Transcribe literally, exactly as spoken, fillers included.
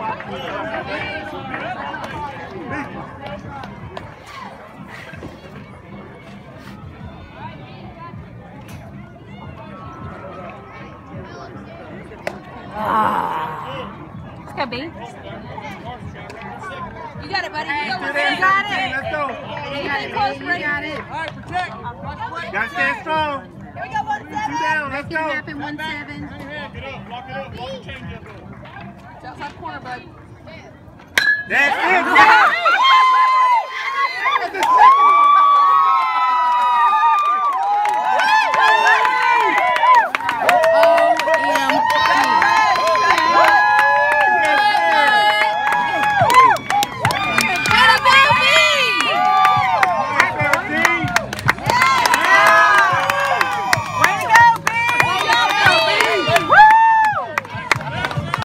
Let's go, B. You got it, buddy. You got it. You got it. Let's go. You got it. Close, You ready. got it. All right, protect. Gotta stay strong. Here we go, one seven. Two down. Let's go. Happen, one seven. Get up. Lock it up. Lock the change up. It's outside corner, bud. That's it.